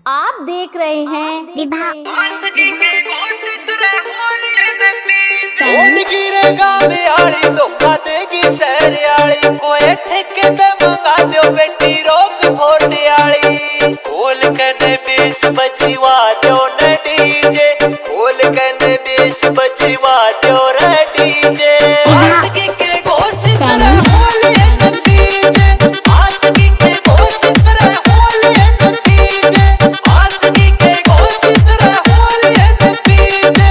आप देख रहे हैं विभाग। गिरेगा बिहाड़ी धोखा देगी सहरियाली कोई ठेके ते मंगा दो बेटी रोक फोड़ियाली खोल कने 20 बजवा दो न डीजे खोल कने 20 बजवा दो रे डीजे आसकी के गोसी तरह होलिए नतीजे आसकी के गोसी तरह होलिए नतीजे आसकी के गोसी तरह होलिए नतीजे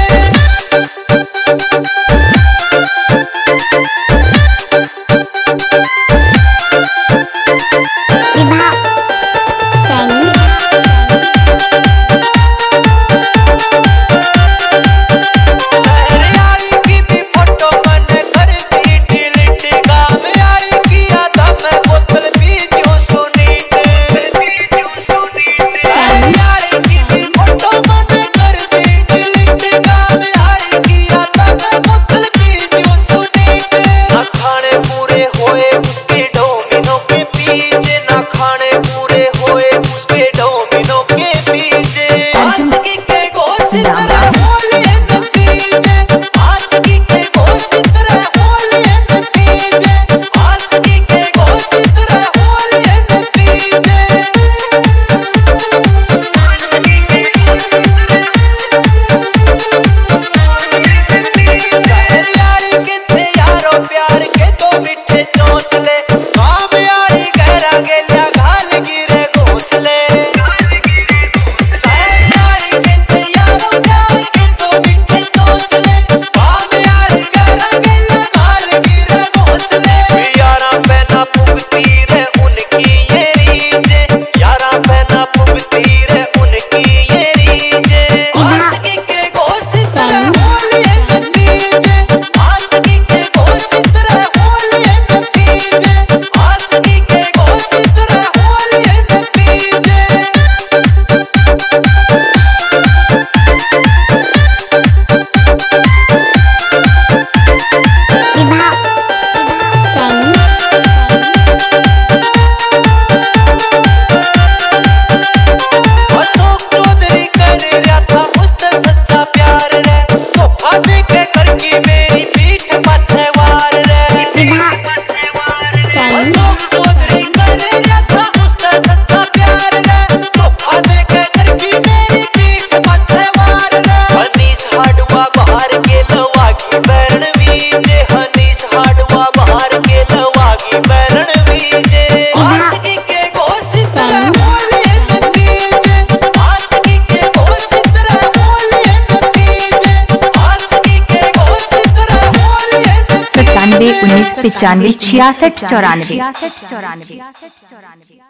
$97 19 95 66 94।